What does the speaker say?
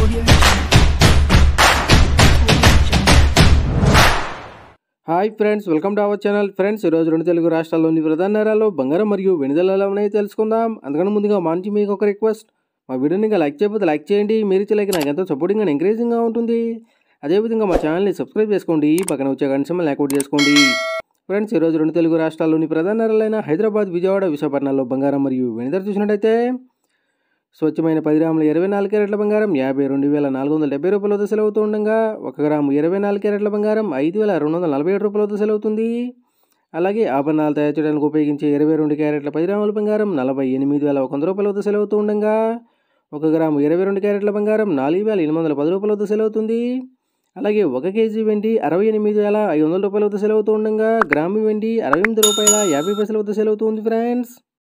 Hi friends, welcome to our channel. Friends, ఈరోజు రెండు తెలుగు రాష్ట్రాల్లోని ప్రధాన నగరాల్లో బంగారం మరియు వెండి ధరలు ఎలా ఉన్నాయో తెలుసుకుందాం. అందుకని ముందుగా మా నుంచి మీకు ఒక రిక్వెస్ట్, మా వీడియోని ఇంకా లైక్ చేయకపోతే లైక్ చేయండి. మీరు ఇచ్చే లైక్ నాకు ఎంతో సపోర్టింగ్ అండ్ ఎంకరేజింగ్గా ఉంటుంది. అదేవిధంగా మా ఛానల్ని సబ్స్క్రైబ్ చేసుకోండి, పక్కన వచ్చే గంట సింబల్ని యాక్టివేట్ చేసుకోండి. ఫ్రెండ్స్, ఈరోజు రెండు తెలుగు రాష్ట్రాల్లోని ప్రధాన నగరాలైన హైదరాబాద్, విజయవాడ, విశాఖపట్నంలో బంగారం మరియు వెండి ధర చూసినట్టయితే స్వచ్ఛమైన 10 గ్రాముల 24 క్యారెట్ల బంగారం 52,470 రూపాయల వద్ద సెలవుతూ ఉండగా 1 గ్రాము 24 క్యారెట్ల బంగారం 5,247 రూపాయల వద్ద సెలవుతుంది. అలాగే ఆభరణాలు తయారు చేయడానికి ఉపయోగించే 22 క్యారెట్ల 10 గ్రాముల బంగారం 48,100 రూపాయల వద్ద సెలవుతూ ఉండగా 1 గ్రాము 22 క్యారెట్ల బంగారం 4,810 రూపాయల వద్ద సెలవుతుంది. అలాగే 1 కేజీ వెండి 68,500 రూపాయల వద్ద సెలవుతూ ఉండగా గ్రాము వెండి 68 రూపాయల 50 పైసల వద్ద సెలవుతుంది. ఫ్రెండ్స్.